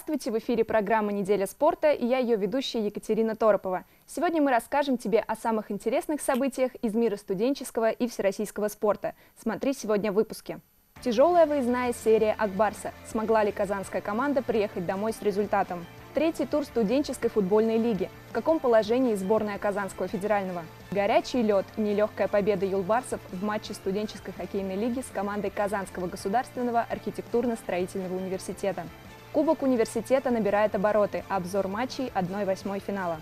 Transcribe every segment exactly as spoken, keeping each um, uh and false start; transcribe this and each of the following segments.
Здравствуйте! В эфире программа «Неделя спорта» и я ее ведущая Екатерина Торопова. Сегодня мы расскажем тебе о самых интересных событиях из мира студенческого и всероссийского спорта. Смотри сегодня в выпуске. Тяжелая выездная серия «Ак-Барса». Смогла ли казанская команда приехать домой с результатом? Третий тур студенческой футбольной лиги. В каком положении сборная Казанского федерального? Горячий лед и нелегкая победа юлбарсов в матче студенческой хоккейной лиги с командой Казанского государственного архитектурно-строительного университета. Кубок университета набирает обороты. Обзор матчей одной восьмой финала.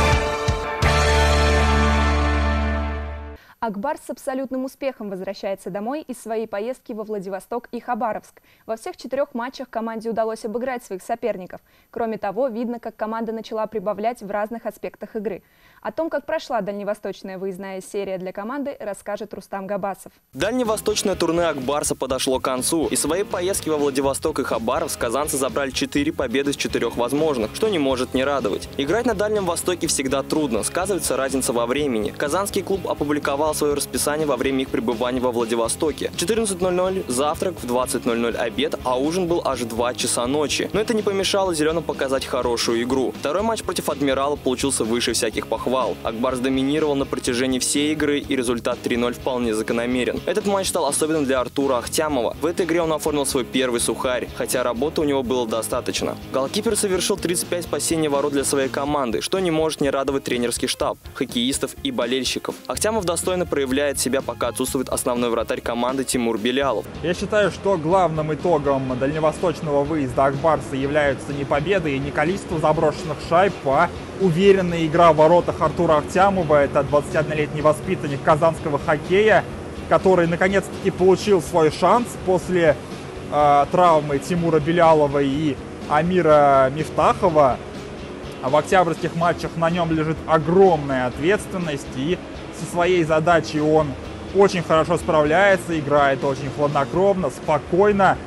Ак-Барс с абсолютным успехом возвращается домой из своей поездки во Владивосток и Хабаровск. Во всех четырех матчах команде удалось обыграть своих соперников. Кроме того, видно, как команда начала прибавлять в разных аспектах игры. О том, как прошла дальневосточная выездная серия для команды, расскажет Рустам Габасов. Дальневосточное турне Ак-Барса подошло к концу. Из своей поездки во Владивосток и Хабаровск казанцы забрали четыре победы из четырех возможных, что не может не радовать. Играть на Дальнем Востоке всегда трудно, сказывается разница во времени. Казанский клуб опубликовал свое расписание во время их пребывания во Владивостоке. В четырнадцать ноль ноль завтрак, в двадцать ноль ноль обед, а ужин был аж в два часа ночи. Но это не помешало зеленым показать хорошую игру. Второй матч против Адмирала получился выше всяких похвал. Ак-Барс доминировал на протяжении всей игры, и результат три ноль вполне закономерен. Этот матч стал особенным для Артура Ахтямова. В этой игре он оформил свой первый сухарь, хотя работы у него было достаточно. Голкипер совершил тридцать пять спасений ворот для своей команды, что не может не радовать тренерский штаб, хоккеистов и болельщиков. Ахтямов достойно проявляет себя, пока отсутствует основной вратарь команды Тимур Белялов. Я считаю, что главным итогом дальневосточного выезда Ак-Барса являются не победы и не количество заброшенных шайб, а уверенная игра в воротах Артура Ахтямова. Это двадцатиоднолетний воспитанник казанского хоккея, который наконец-таки получил свой шанс после э, травмы Тимура Белялова и Амира Мифтахова. В октябрьских матчах на нем лежит огромная ответственность, и со своей задачей он очень хорошо справляется, играет очень хладнокровно, спокойно.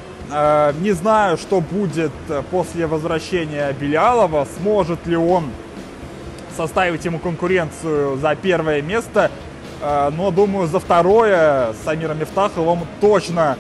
Э, не знаю, что будет после возвращения Белялова, сможет ли он составить ему конкуренцию за первое место, э, но, думаю, за второе с Амиром Мифтаховым точно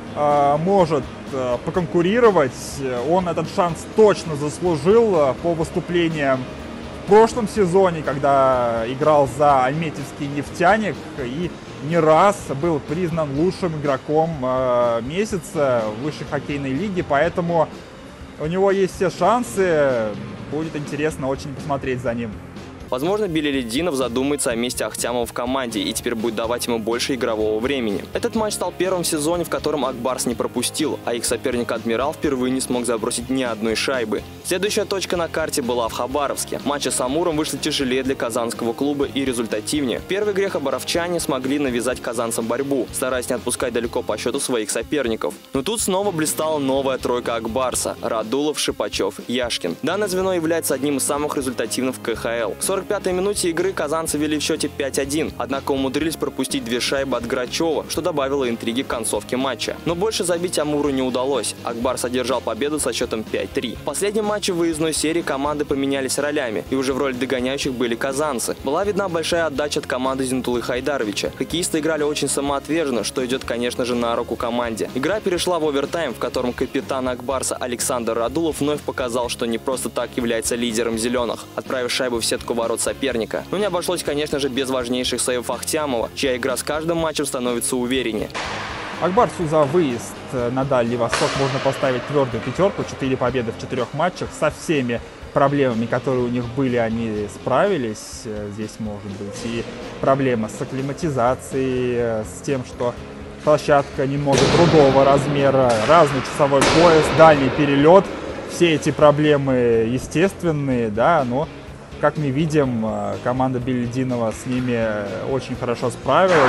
э, может э, поконкурировать. Он этот шанс точно заслужил э, по выступлениям в прошлом сезоне, когда играл за Альметьевский «Нефтяник» и не раз был признан лучшим игроком э, месяца в высшей хоккейной лиге, поэтому у него есть все шансы, будет интересно очень посмотреть за ним. Возможно, Белялетдинов задумается о месте Ахтямова в команде и теперь будет давать ему больше игрового времени. Этот матч стал первым в сезоне, в котором Ак-Барс не пропустил, а их соперник Адмирал впервые не смог забросить ни одной шайбы. Следующая точка на карте была в Хабаровске. Матчи с Амуром вышли тяжелее для казанского клуба и результативнее. В первой игре хабаровчане смогли навязать казанцам борьбу, стараясь не отпускать далеко по счету своих соперников. Но тут снова блистала новая тройка Ак-Барса – Радулов, Шипачев, Яшкин. Данное звено является одним из самых результативных в ка ха эл. В сорок пятой минуте игры казанцы вели в счете пять один, однако умудрились пропустить две шайбы от Грачева, что добавило интриги к концовке матча. Но больше забить Амуру не удалось. Ак-Барс одержал победу со счетом пять три. В последнем матче выездной серии команды поменялись ролями, и уже в роли догоняющих были казанцы. Была видна большая отдача от команды Зинтулы Хайдаровича. Хоккеисты играли очень самоотверженно, что идет, конечно же, на руку команде. Игра перешла в овертайм, в котором капитан Ак-Барса Александр Радулов вновь показал, что не просто так является лидером зеленых, отправив шайбу в сетку ворот соперника. Но не обошлось, конечно же, без важнейших сейвов Ахтямова, чья игра с каждым матчем становится увереннее. Ак-Барсу за выезд на Дальний Восток можно поставить твердую пятерку. Четыре победы в четырех матчах. Со всеми проблемами, которые у них были, они справились. Здесь может быть и проблема с акклиматизацией, с тем, что площадка немного другого размера, разный часовой пояс, дальний перелет. Все эти проблемы естественные, да, но, как мы видим, команда Белялетдинова с ними очень хорошо справилась.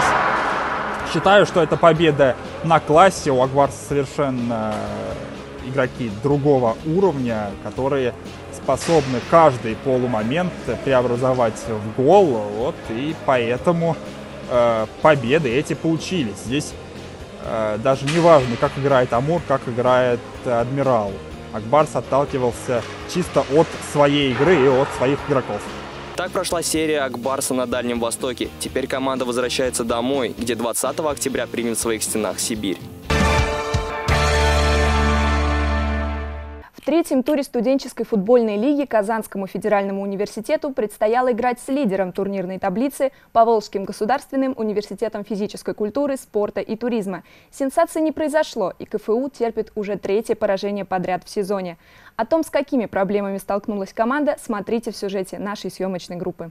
Считаю, что это победа на классе. У Ак-Барса совершенно игроки другого уровня, которые способны каждый полумомент преобразовать в гол. Вот, и поэтому э, победы эти получились. Здесь э, даже не важно, как играет Амур, как играет Адмирал. Ак-Барс отталкивался чисто от своей игры и от своих игроков. Так прошла серия Ак-Барса на Дальнем Востоке. Теперь команда возвращается домой, где двадцатого октября примет в своих стенах Сибирь. третьем туре студенческой футбольной лиги Казанскому федеральному университету предстояло играть с лидером турнирной таблицы Поволжским государственным университетом физической культуры, спорта и туризма. Сенсации не произошло, и КФУ терпит уже третье поражение подряд в сезоне. О том, с какими проблемами столкнулась команда, смотрите в сюжете нашей съемочной группы.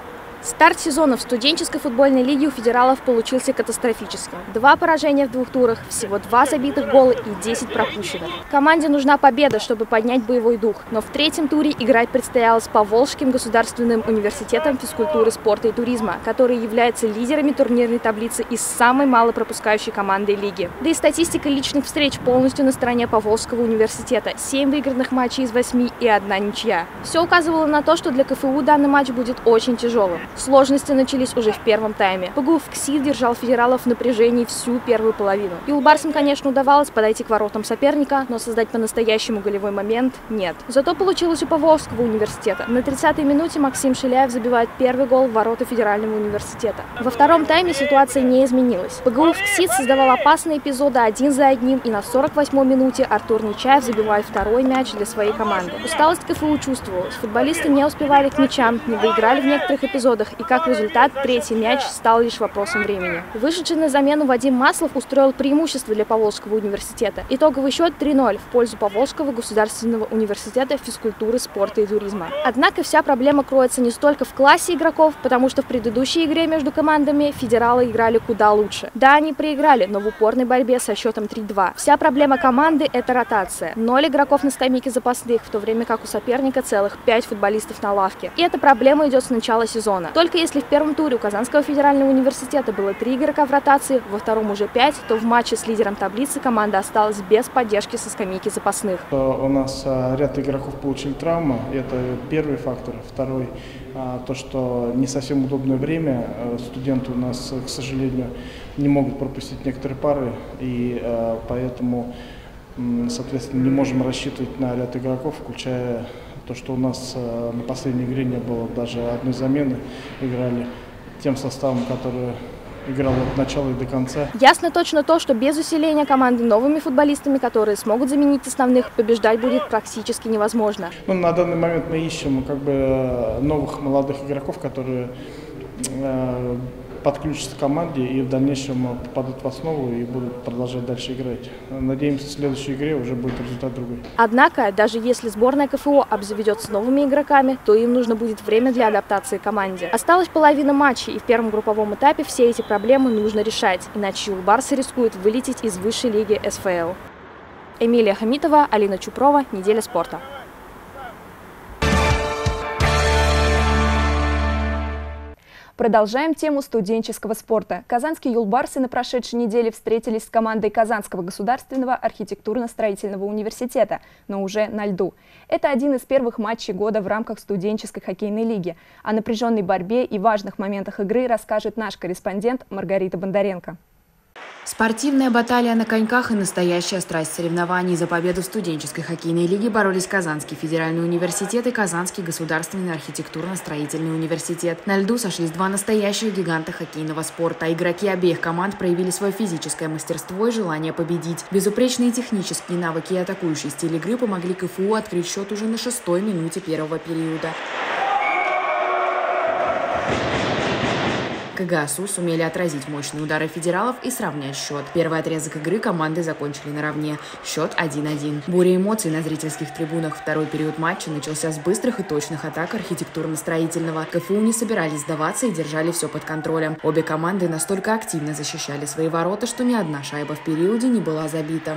Старт сезона в студенческой футбольной лиге у федералов получился катастрофическим. Два поражения в двух турах, всего два забитых гола и десять пропущенных. Команде нужна победа, чтобы поднять боевой дух. Но в третьем туре играть предстояло с Поволжским государственным университетом физкультуры, спорта и туризма, который является лидерами турнирной таблицы и самой малопропускающей командой лиги. Да и статистика личных встреч полностью на стороне Поволжского университета. семь выигранных матчей из восьми и одна ничья. Все указывало на то, что для КФУ данный матч будет очень тяжелым. Сложности начались уже в первом тайме. ПГУ ВКСИ держал федералов в напряжении всю первую половину. Юлбарсам, конечно, удавалось подойти к воротам соперника, но создать по-настоящему голевой момент нет. Зато получилось у Поволжского университета. На тридцатой минуте Максим Шиляев забивает первый гол в ворота федерального университета. Во втором тайме ситуация не изменилась. ПГУ ВКСИ создавал опасные эпизоды один за одним, и на сорок восьмой минуте Артур Нечаев забивает второй мяч для своей команды. Усталость КФУ чувствовалась. Футболисты не успевали к мячам, не доиграли в некоторых эпизодах, и как результат третий мяч стал лишь вопросом времени. Вышедший на замену Вадим Маслов устроил преимущество для Поволжского университета. Итоговый счет три ноль в пользу Поволжского государственного университета физкультуры, спорта и туризма. Однако вся проблема кроется не столько в классе игроков, потому что в предыдущей игре между командами федералы играли куда лучше. Да, они проиграли, но в упорной борьбе со счетом три два. Вся проблема команды – это ротация. Ноль игроков на скамейке запасных, в то время как у соперника целых пять футболистов на лавке. И эта проблема идет с начала сезона. Только если в первом туре у Казанского федерального университета было три игрока в ротации, во втором уже пять, то в матче с лидером таблицы команда осталась без поддержки со скамейки запасных. У нас ряд игроков получили травмы, это первый фактор. Второй – то, что не совсем удобное время. Студенты у нас, к сожалению, не могут пропустить некоторые пары, и поэтому, соответственно, не можем рассчитывать на ряд игроков, включая то, что у нас э, на последней игре не было даже одной замены, играли тем составом, который играл от начала и до конца. Ясно точно то, что без усиления команды новыми футболистами, которые смогут заменить основных, побеждать будет практически невозможно. Ну, на данный момент мы ищем как бы новых молодых игроков, которые э, подключатся к команде и в дальнейшем попадут в основу и будут продолжать дальше играть. Надеемся, в следующей игре уже будет результат другой. Однако, даже если сборная КФУ обзаведется новыми игроками, то им нужно будет время для адаптации к команде. Осталась половина матча, и в первом групповом этапе все эти проблемы нужно решать, иначе юлбарсы рискуют вылететь из высшей лиги эс эф эл. Эмилия Хамитова, Алина Чупрова, Неделя спорта. Продолжаем тему студенческого спорта. Казанские юлбарсы на прошедшей неделе встретились с командой Казанского государственного архитектурно-строительного университета, но уже на льду. Это один из первых матчей года в рамках студенческой хоккейной лиги. О напряженной борьбе и важных моментах игры расскажет наш корреспондент Маргарита Бондаренко. Спортивная баталия на коньках и настоящая страсть соревнований. За победу в студенческой хоккейной лиге боролись Казанский федеральный университет и Казанский государственный архитектурно-строительный университет. На льду сошлись два настоящих гиганта хоккейного спорта. Игроки обеих команд проявили свое физическое мастерство и желание победить. Безупречные технические навыки и атакующий стиль игры помогли КФУ открыть счет уже на шестой минуте первого периода. КГАСУ сумели отразить мощные удары федералов и сравнять счет. Первый отрезок игры команды закончили наравне. Счет один один. Буря эмоций на зрительских трибунах. Второй период матча начался с быстрых и точных атак архитектурно-строительного. КФУ не собирались сдаваться и держали все под контролем. Обе команды настолько активно защищали свои ворота, что ни одна шайба в периоде не была забита.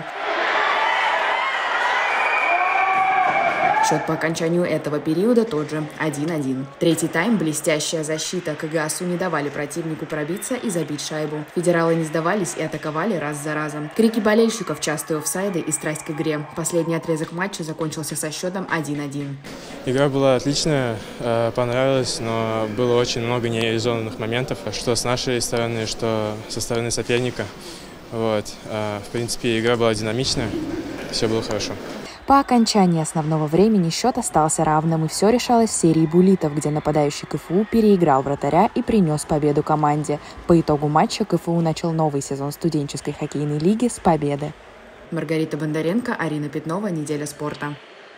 Счет по окончанию этого периода тот же – один один. Третий тайм – блестящая защита. КГАСУ не давали противнику пробиться и забить шайбу. Федералы не сдавались и атаковали раз за разом. Крики болельщиков, частые офсайды и страсть к игре. Последний отрезок матча закончился со счетом один один. Игра была отличная, понравилась, но было очень много нереализованных моментов, что с нашей стороны, что со стороны соперника. Вот. В принципе, игра была динамичная, все было хорошо. По окончании основного времени счет остался равным, и все решалось в серии буллитов, где нападающий КФУ переиграл вратаря и принес победу команде. По итогу матча КФУ начал новый сезон студенческой хоккейной лиги с победы. Маргарита Бондаренко, Арина Пятнова, Неделя спорта.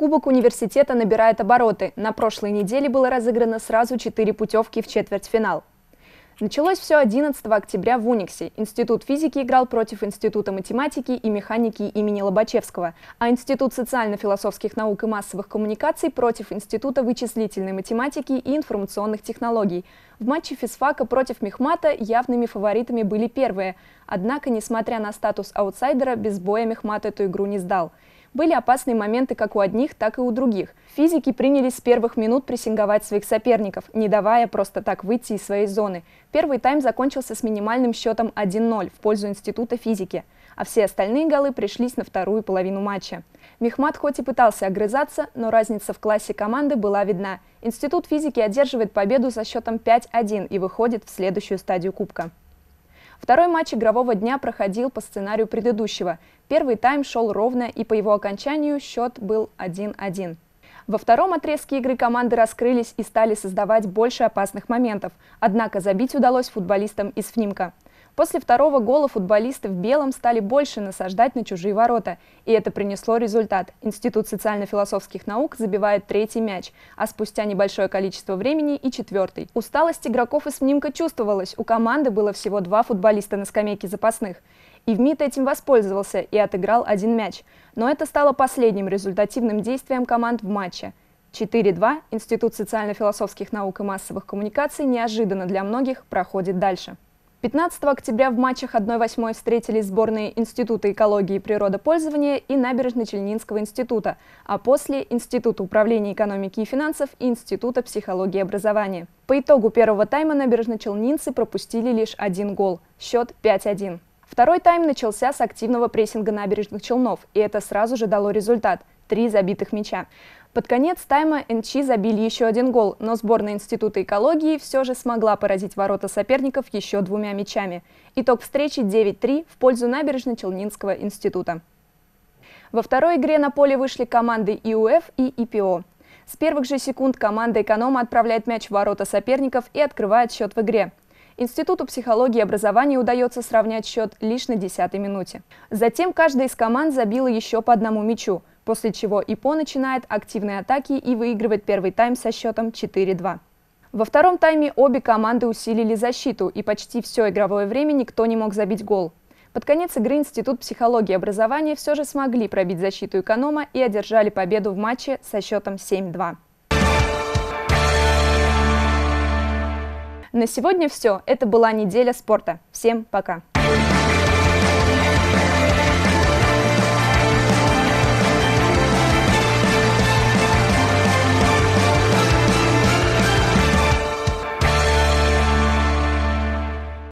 Кубок университета набирает обороты. На прошлой неделе было разыграно сразу четыре путевки в четвертьфинал. Началось все одиннадцатого октября в Униксе. Институт физики играл против Института математики и механики имени Лобачевского, а Институт социально-философских наук и массовых коммуникаций против Института вычислительной математики и информационных технологий. В матче физфака против Мехмата явными фаворитами были первые. Однако, несмотря на статус аутсайдера, без боя Мехмат эту игру не сдал. Были опасные моменты как у одних, так и у других. Физики принялись с первых минут прессинговать своих соперников, не давая просто так выйти из своей зоны. Первый тайм закончился с минимальным счетом один ноль в пользу Института физики, а все остальные голы пришлись на вторую половину матча. Мехмат хоть и пытался огрызаться, но разница в классе команды была видна. Институт физики одерживает победу со счетом пять один и выходит в следующую стадию Кубка. Второй матч игрового дня проходил по сценарию предыдущего. Первый тайм шел ровно, и по его окончанию счет был один один. Во втором отрезке игры команды раскрылись и стали создавать больше опасных моментов. Однако забить удалось футболистам из ФНИМКа. После второго гола футболисты в белом стали больше насаждать на чужие ворота. И это принесло результат. Институт социально-философских наук забивает третий мяч, а спустя небольшое количество времени и четвертый. Усталость игроков из ФНИМКа чувствовалась. У команды было всего два футболиста на скамейке запасных. И ВМИТ этим воспользовался и отыграл один мяч. Но это стало последним результативным действием команд в матче. четыре два Институт социально-философских наук и массовых коммуникаций неожиданно для многих проходит дальше. пятнадцатого октября в матчах одна восьмая встретились сборные Института экологии и природопользования и Набережно-Челнинского института, а после – Института управления экономики и финансов и Института психологии и образования. По итогу первого тайма набережночелнинцы пропустили лишь один гол – счет пять один. Второй тайм начался с активного прессинга набережных Челнов, и это сразу же дало результат – три забитых мяча. Под конец тайма НЧ забили еще один гол, но сборная Института экологии все же смогла поразить ворота соперников еще двумя мячами. Итог встречи девять три в пользу Набережно-Челнинского института. Во второй игре на поле вышли команды ИУФ и ИПО. С первых же секунд команда эконома отправляет мяч в ворота соперников и открывает счет в игре. Институту психологии и образования удается сравнять счет лишь на десятой минуте. Затем каждая из команд забила еще по одному мячу, после чего ИПО начинает активные атаки и выигрывает первый тайм со счетом четыре два. Во втором тайме обе команды усилили защиту, и почти все игровое время никто не мог забить гол. Под конец игры Институт психологии и образования все же смогли пробить защиту эконома и одержали победу в матче со счетом семь два. На сегодня все. Это была неделя спорта. Всем пока!